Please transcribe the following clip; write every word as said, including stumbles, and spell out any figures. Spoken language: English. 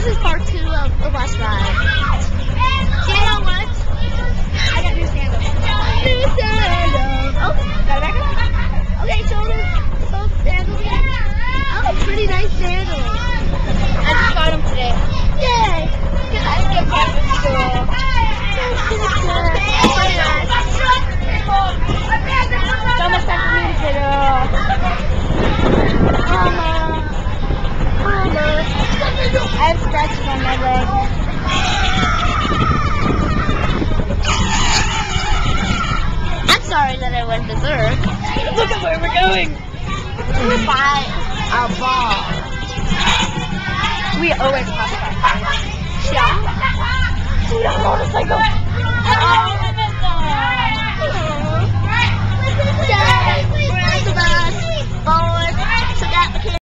is part two of the last ride. Do you know what? I got new sandals. New sandals. Oh, got it back up? Okay, show them those sandals again. Oh, pretty nice sandals. I just got them today. Yay! I didn't get back to school. Pretty nice. So much time for me to do. Mama. Mama. I have scratches on my leg. I'm sorry that I went berserk. Look at where we're going. We're by Our bar. We always pass by. Yeah. Dude, a motorcycle. Oh.